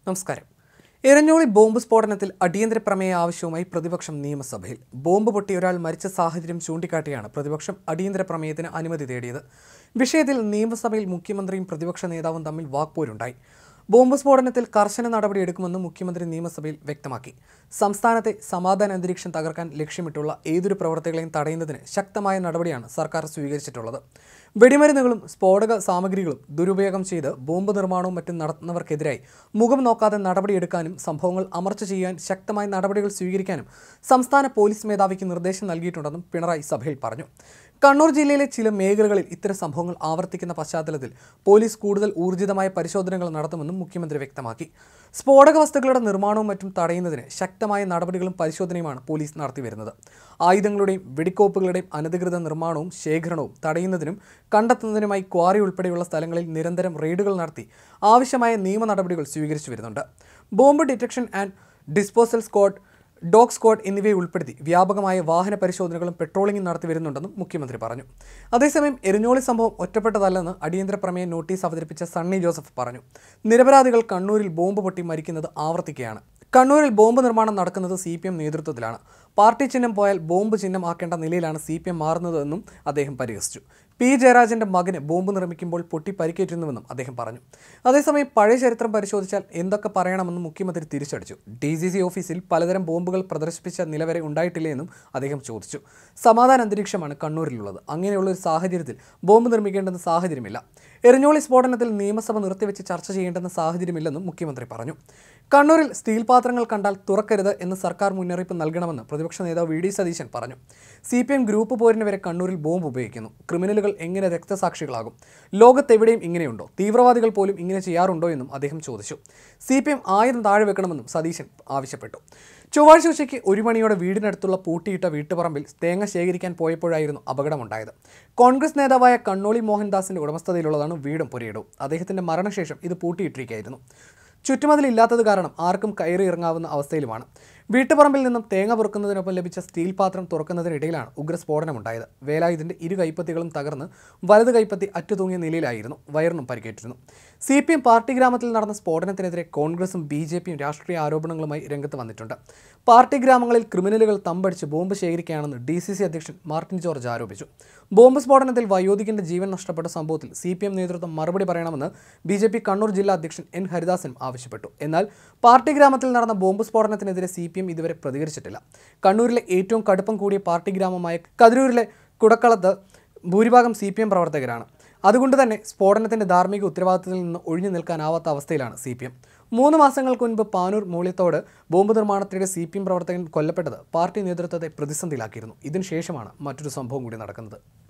നമസ്കാരം. എരഞ്ഞോളി ബോംബ് സ്ഫോടനത്തിൽ അടിയന്തര പ്രമേയ ആവശ്യവുമായി പ്രതിപക്ഷം നിയമസഭയിൽ. ബോംബ് പൊട്ടി ഒരാൾ മരിച്ച സാഹചര്യം ചൂണ്ടിക്കാട്ടിയാണ് പ്രതിപക്ഷം അടിയന്തര പ്രമേയത്തിന് അനുമതി തേടിയത്. വിഷയത്തിൽ നിയമസഭയിൽ മുഖ്യമന്ത്രിയും പ്രതിപക്ഷ നേതാവും തമ്മിൽ വാക്പോരുണ്ടായി. ബോംബ് സ്ഫോടനത്തിൽ കർശന നടപടിയെടുക്കുമെന്ന് മുഖ്യമന്ത്രി നിയമസഭയിൽ വ്യക്തമാക്കി. സംസ്ഥാനത്തെ സമാധാന അന്തരീക്ഷം തകർക്കാൻ ലക്ഷ്യമിട്ടുള്ള ഏതൊരു പ്രവർത്തികളെയും തടയുന്നതിന് ശക്തമായ നടപടിയാണ് സർക്കാർ സ്വീകരിച്ചിട്ടുള്ളത്. വെടിമരുന്നുകളും സ്ഫോടക സാമഗ്രികളും ദുരുപയോഗം ചെയ്ത് ബോംബ് നിർമ്മാണവും മറ്റും നടത്തുന്നവർക്കെതിരായി മുഖം നോക്കാതെ നടപടിയെടുക്കാനും സംഭവങ്ങൾ അമർച്ച ചെയ്യാൻ ശക്തമായ നടപടികൾ സ്വീകരിക്കാനും സംസ്ഥാന പോലീസ് മേധാവിക്ക് നിർദ്ദേശം നൽകിയിട്ടുണ്ടെന്നും പിണറായി സഭയിൽ പറഞ്ഞു. കണ്ണൂർ ജില്ലയിലെ ചില മേഖലകളിൽ ഇത്തരം സംഭവങ്ങൾ ആവർത്തിക്കുന്ന പശ്ചാത്തലത്തിൽ പോലീസ് കൂടുതൽ ഊർജിതമായ പരിശോധനകൾ നടത്തുമെന്നും മുഖ്യമന്ത്രി വ്യക്തമാക്കി. സ്ഫോടക വസ്തുക്കളുടെ നിർമ്മാണവും മറ്റും തടയുന്നതിന് ശക്തമായ നടപടികളും പരിശോധനയുമാണ് പോലീസ് നടത്തിവരുന്നത്. ആയുധങ്ങളുടെയും വെടിക്കോപ്പുകളുടെയും അനധികൃത നിർമ്മാണവും ശേഖരണവും തടയുന്നതിനും കണ്ടെത്തുന്നതിനുമായി ക്വാറി ഉൾപ്പെടെയുള്ള സ്ഥലങ്ങളിൽ നിരന്തരം റെയ്ഡുകൾ നടത്തി ആവശ്യമായ നിയമ നടപടികൾ സ്വീകരിച്ചു വരുന്നുണ്ട്. Bomb detection and disposal squad, dog squad എന്നിവയെ ഉൾപ്പെടുത്തി വ്യാപകമായ വാഹന പരിശോധനകളും പെട്രോളിംഗും നടത്തി വരുന്നുണ്ടെന്നും മുഖ്യമന്ത്രി പറഞ്ഞു. അതേസമയം എരഞ്ഞോളി സംഭവം ഒറ്റപ്പെട്ടതല്ലെന്ന് അടിയന്തര പ്രമേയ നോട്ടീസ് അവതരിപ്പിച്ച സണ്ണി ജോസഫ് പറഞ്ഞു. നിരപരാധികൾ കണ്ണൂരിൽ ബോംബ് പൊട്ടി മരിക്കുന്നത് ആവർത്തിക്കുകയാണ്. കണ്ണൂരിൽ ബോംബ് നിർമ്മാണം നടക്കുന്നത് CPM നേതൃത്വത്തിലാണ്. പാർട്ടി ചിഹ്നം പോയാൽ ബോംബ് ചിഹ്നം ആക്കേണ്ട നിലയിലാണ് CPM മാറുന്നതെന്നും അദ്ദേഹം പരിഹസിച്ചു. P. ജയരാജന്റെ മകന് ബോംബ് നിർമ്മിക്കുമ്പോൾ പൊട്ടി പരിക്കേറ്റുന്നുവെന്നും അദ്ദേഹം പറഞ്ഞു. അതേസമയം പഴയ ചരിത്രം പരിശോധിച്ചാൽ എന്തൊക്കെ പറയണമെന്നും മുഖ്യമന്ത്രി തിരിച്ചടിച്ചു. DCC ഓഫീസിൽ പലതരം ബോംബുകൾ പ്രദർശിപ്പിച്ച നിലവരെ ഉണ്ടായിട്ടില്ലെന്നും അദ്ദേഹം ചോദിച്ചു. സമാധാന അന്തരീക്ഷമാണ് കണ്ണൂരിലുള്ളത്. അങ്ങനെയുള്ള ഒരു സാഹചര്യത്തിൽ ബോംബ് നിർമ്മിക്കേണ്ടെന്ന സാഹചര്യമില്ല. എരഞ്ഞോളി സ്ഫോടനത്തിൽ നിയമസഭ നിർത്തിവെച്ച് ചർച്ച ചെയ്യേണ്ടെന്ന സാഹചര്യമില്ലെന്നും മുഖ്യമന്ത്രി പറഞ്ഞു. കണ്ണൂരിൽ സ്റ്റീൽ പാത്രങ്ങൾ കണ്ടാൽ തുറക്കരുത് എന്ന് സർക്കാർ മുന്നറിയിപ്പ് നൽകണമെന്ന് പ്രതിപക്ഷ നേതാവ് VD സതീശൻ പറഞ്ഞു. CPM ഗ്രൂപ്പ് പോരിന് വരെ കണ്ണൂരിൽ ബോംബ് ഉപയോഗിക്കുന്നു. ക്രിമിനലുകൾ എങ്ങനെ രക്തസാക്ഷികളാകും? ലോകത്തെവിടെയും ഇങ്ങനെയുണ്ടോ? തീവ്രവാദികൾ പോലും ഇങ്ങനെ ചെയ്യാറുണ്ടോ എന്നും അദ്ദേഹം ചോദിച്ചു. CPM ആയുധം താഴെ വെക്കണമെന്നും സതീശൻ ആവശ്യപ്പെട്ടു. ചൊവ്വാഴ്ച ഉച്ചയ്ക്ക് 1 മണിയോടെ വീടിനടുത്തുള്ള പൂട്ടിയിട്ട വീട്ടുപറമ്പിൽ തേങ്ങ ശേഖരിക്കാൻ പോയപ്പോഴായിരുന്നു അപകടമുണ്ടായത്. കോൺഗ്രസ് നേതാവായ കണ്ണോളി മോഹൻദാസിന്റെ ഉടമസ്ഥതയിലുള്ളതാണ് വീടും പുരയിടവും. അദ്ദേഹത്തിന്റെ മരണശേഷം ഇത് പൂട്ടിയിട്ടിരിക്കുകയായിരുന്നു. ചുറ്റുമതിലില്ലാത്തത് കാരണം ആർക്കും കയറി ഇറങ്ങാവുന്ന അവസ്ഥയിലുമാണ്. വീട്ടുപറമ്പിൽ നിന്നും തേങ്ങ പൊറുക്കുന്നതിനൊപ്പം ലഭിച്ച സ്റ്റീൽ പാത്രം തുറക്കുന്നതിനിടയിലാണ് ഉഗ്രസ്ഫോടനമുണ്ടായത്. വേലായുധന്റെ 2 കൈപ്പത്തികളും തകർന്ന് വലത് കൈപ്പത്തി അറ്റുതൂങ്ങിയ നിലയിലായിരുന്നു. വയറിനും പരിക്കേറ്റിരുന്നു. CPM പാർട്ടി ഗ്രാമത്തിൽ നടന്ന സ്ഫോടനത്തിനെതിരെ കോൺഗ്രസും BJPയും രാഷ്ട്രീയ ആരോപണങ്ങളുമായി രംഗത്ത് വന്നിട്ടുണ്ട്. പാർട്ടി ഗ്രാമങ്ങളിൽ ക്രിമിനലുകൾ തമ്പടിച്ച് ബോംബ് ശേഖരിക്കുകയാണെന്ന് DCC അധ്യക്ഷൻ മാർട്ടിൻ ജോർജ് ആരോപിച്ചു. ബോംബ് സ്ഫോടനത്തിൽ വയോധികന്റെ ജീവൻ നഷ്ടപ്പെട്ട സംഭവത്തിൽ CPM നേതൃത്വം മറുപടി പറയണമെന്ന് BJP കണ്ണൂർ ജില്ലാ അധ്യക്ഷൻ N. ഹരിദാസൻ ആവശ്യപ്പെട്ടു. എന്നാൽ പാർട്ടി ഗ്രാമത്തിൽ നടന്ന ബോംബ് സ്ഫോടനത്തിനെതിരെ CPM ഇതുവരെ പ്രതികരിച്ചിട്ടില്ല. കണ്ണൂരിലെ ഏറ്റവും കടുപ്പം കൂടിയ പാർട്ടി ഗ്രാമമായ കതിരൂരിലെ കുടക്കളത്ത് ഭൂരിഭാഗം CPM പ്രവർത്തകരാണ്. അതുകൊണ്ട് തന്നെ സ്ഫോടനത്തിന്റെ ധാർമ്മിക ഉത്തരവാദിത്തത്തിൽ നിന്ന് ഒഴിഞ്ഞു നിൽക്കാനാവാത്ത അവസ്ഥയിലാണ് CPM. 3 മാസങ്ങൾക്ക് മുൻപ് പാനൂർ മൂല്യത്തോട് ബോംബ് നിർമ്മാണത്തിനിടെ CPM പ്രവർത്തകൻ കൊല്ലപ്പെട്ടത് പാർട്ടി നേതൃത്വത്തെ പ്രതിസന്ധിയിലാക്കിയിരുന്നു. ഇതിനുശേഷമാണ് മറ്റൊരു സംഭവം കൂടി നടക്കുന്നത്.